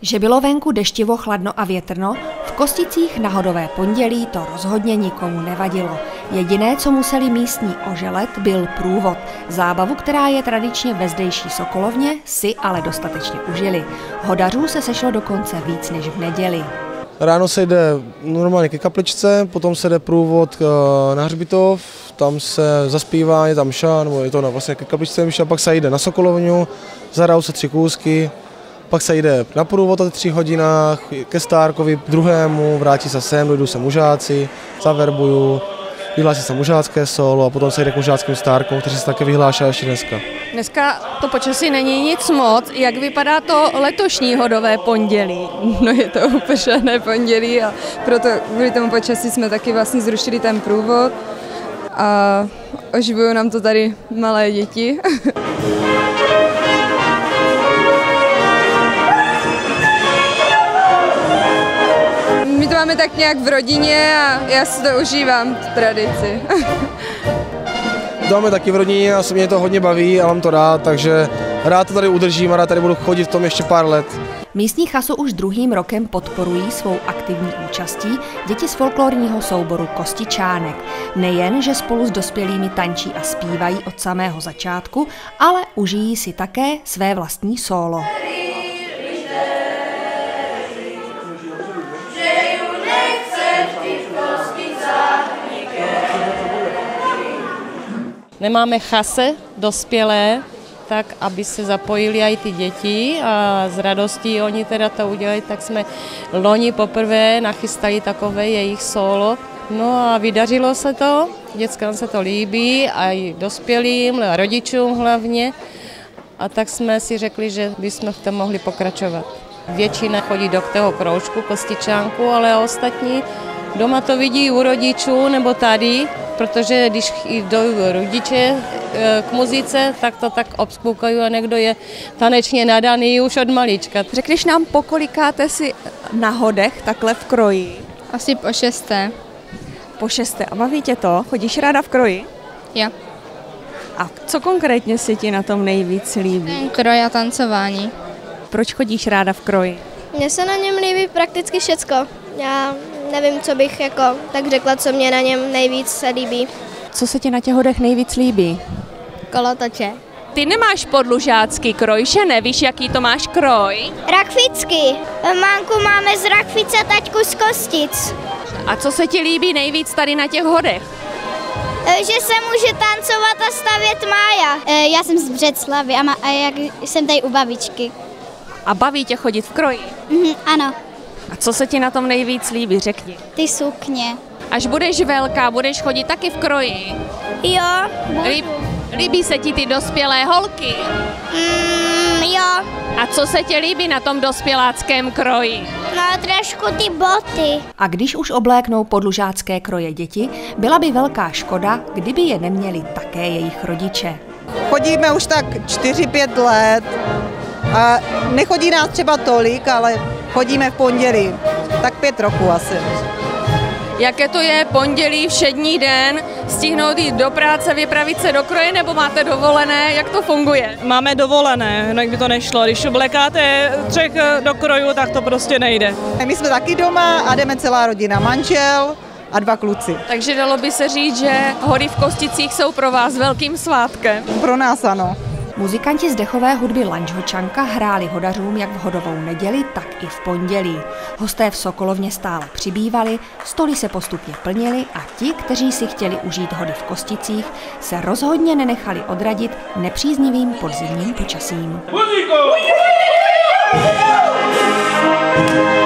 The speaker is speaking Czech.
Že bylo venku deštivo, chladno a větrno, v Kosticích na Hodové pondělí to rozhodně nikomu nevadilo. Jediné, co museli místní oželet, byl průvod. Zábavu, která je tradičně ve zdejší Sokolovně, si ale dostatečně užili. Hodařů se sešlo dokonce víc než v neděli. Ráno se jde normálně ke kapličce, potom se jde průvod na hřbitov, tam se zaspívá, je tam mša, nebo je to vlastně ke kapličce mša, pak se jde na Sokolovňu, zahrajou se 3 kousky, pak se jde na průvod o 3 hodinách, ke Stárkovi druhému, vrátí se sem, dojdou se mužáci, zaverbuju, vyhlásí se mužácké solo a potom se jde k mužáckým Stárkům, kteří se také vyhlášají ještě dneska. Dneska to počasí není nic moc. Jak vypadá to letošní Hodové pondělí? No je to upršané pondělí a proto kvůli tomu počasí jsme taky vlastně zrušili ten průvod a oživují nám to tady malé děti. My to máme tak nějak v rodině a já si to užívám, tu tradici. To máme taky v rodině a mě to hodně baví a mám to rád, takže rád to tady udržím a rád tady budu chodit v tom ještě pár let. Místní chasu už druhým rokem podporují svou aktivní účastí děti z folklorního souboru Kostičánek. Nejen, že spolu s dospělými tančí a zpívají od samého začátku, ale užijí si také své vlastní sólo. Nemáme chase dospělé, tak aby se zapojili i ty děti a s radostí oni teda to udělali, tak jsme loni poprvé nachystali takové jejich solo. No a vydařilo se to, dětskám se to líbí a i dospělým, a rodičům hlavně. A tak jsme si řekli, že bychom v tom mohli pokračovat. Většina chodí do toho kroužku Kostičánku, ale ostatní doma to vidí u rodičů nebo tady, protože když jdou rodiče k muzice, tak to tak obspoukají a někdo je tanečně nadaný už od malička. Řekneš nám, pokolikáte si na Hodech takhle v kroji? Asi po 6. Po 6. A baví tě to? Chodíš ráda v kroji? Jo. A co konkrétně si ti na tom nejvíc líbí? Kroj a tancování. Proč chodíš ráda v kroji? Mně se na něm líbí prakticky všecko. Já nevím, co bych tak řekla, co mě na něm nejvíc se líbí. Co se ti na těch Hodech nejvíc líbí? Kolotoče. Ty nemáš podlužácký kroj, že nevíš, jaký to máš kroj? Rakvický. Mámku máme z Rakvice, taťku z Kostic. A co se ti líbí nejvíc tady na těch Hodech? Že se může tancovat a stavět mája. Já jsem z Břeclavy a jak jsem tady u babičky. A baví tě chodit v kroji? Ano. A co se ti na tom nejvíc líbí, řekni? Ty sukně. Až budeš velká, budeš chodit taky v kroji? Jo. Líbí se ti ty dospělé holky? Jo. A co se ti líbí na tom dospěláckém kroji? No trošku ty boty. A když už obléknou podlužácké kroje děti, byla by velká škoda, kdyby je neměli také jejich rodiče. Chodíme už tak 4-5 let a nechodí nás třeba tolik, ale chodíme v pondělí, tak 5 roků asi. Jaké to je pondělí, všední den, stihnout jít do práce, vypravit se do kroje, nebo máte dovolené, jak to funguje? Máme dovolené, jinak by to nešlo. Když oblékáte 3 do krojů, tak to prostě nejde. My jsme taky doma a jdeme celá rodina, manžel a 2 kluci. Takže dalo by se říct, že Hody v Kosticích jsou pro vás velkým svátkem. Pro nás ano. Muzikanti z dechové hudby Lanžhočanka hráli hodařům jak v Hodovou neděli, tak i v pondělí. Hosté v Sokolovně stále přibývali, stoly se postupně plnily a ti, kteří si chtěli užít Hody v Kosticích, se rozhodně nenechali odradit nepříznivým podzimním počasím. Muziko!